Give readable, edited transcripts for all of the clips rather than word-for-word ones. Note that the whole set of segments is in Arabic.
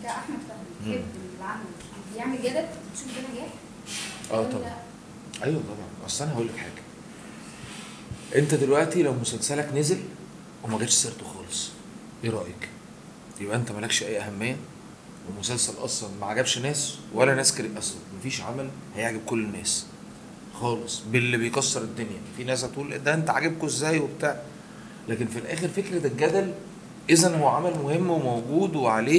كاحمد فهمي تحب العمل بيعمل جدل تشوف ده نجاح؟ طبعا. ايوه طبعا. اصل انا هقول لك حاجه، انت دلوقتي لو مسلسلك نزل وما جاتش سيرته خالص، ايه رايك؟ يبقى انت مالكش اي اهميه، والمسلسل اصلا ما عجبش ناس ولا ناس اصلا مفيش عمل هيعجب كل الناس خالص باللي بيكسر الدنيا. في ناس هتقول ده انت عاجبكوا ازاي وبتاع، لكن في الاخر فكره الجدل اذا هو عمل مهم وموجود وعليه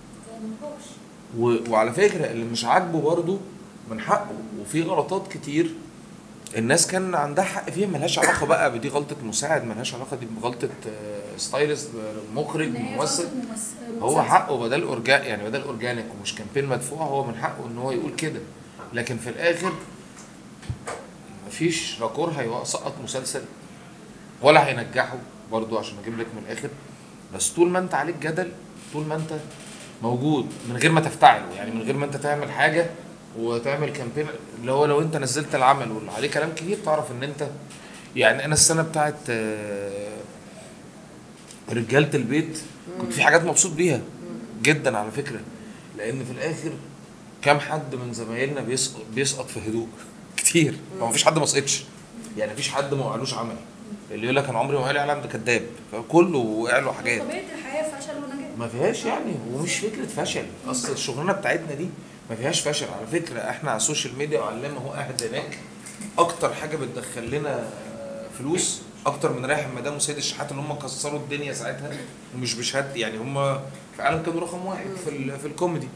وعلى فكره اللي مش عاجبه برضه من حقه، وفي غلطات كتير الناس كان عندها حق فيها، ملهاش علاقه بقى بدي غلطه مساعد، ملهاش علاقه دي بغلطه ستايلست، مخرج، ممثل. هو حقه بدل اورجان يعني بدل اورجانيك ومش كامبين مدفوع، هو من حقه ان هو يقول كده. لكن في الاخر مفيش راكور هيسقط مسلسل ولا هينجحه برضو، عشان اجيب لك من الاخر. بس طول ما انت عليك جدل، طول ما انت موجود من غير ما تفتعله، يعني من غير ما انت تعمل حاجه وتعمل كامبين، اللي هو لو انت نزلت العمل واللي عليه كلام كتير تعرف ان انت يعني. انا السنه بتاعت رجاله البيت كنت في حاجات مبسوط بيها جدا على فكره، لان في الاخر كام حد من زمايلنا بيسقط في هدوء كتير، ما فيش حد ما سقطش، يعني مفيش حد ما وقعلوش عمل. اللي يقول لك انا عمري ما وقع لي علم ده كذاب، فكله وقع له حاجات. طبيعه الحياه فشل ونجاح ما فيهاش يعني، ومش فكره فشل، اصل الشغلانه بتاعتنا دي ما فيهاش فشل على فكره. احنا على السوشيال ميديا وعلام اهو قاعد هناك، اكتر حاجه بتدخل لنا فلوس اكتر من رايح المدام وسيد الشحات اللي هم كسروا الدنيا ساعتها، ومش بشهاد يعني، هم في العالم كانوا رقم واحد في الكوميدي.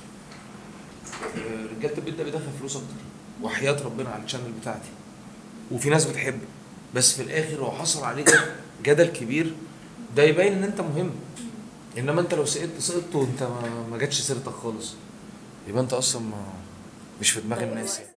رجاله البيت ده بيدخل فلوس اكتر، وحياه ربنا على الشانل بتاعتي، وفي ناس بتحبه، بس في الاخر هو حصل عليك جدل كبير، ده يبين ان انت مهم. انما انت لو سقطت وانت ما جاتش سيرتك خالص، يبقى انت اصلا مش في دماغ الناس يعني.